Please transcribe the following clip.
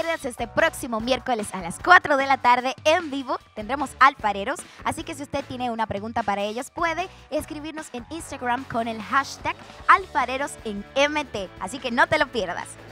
pierdas este próximo miércoles a las 4 de la tarde en vivo. Tendremos alfareros, así que si usted tiene una pregunta para ellos, puede escribirnos en Instagram con el hashtag alfareros en MT. Así que no te lo pierdas.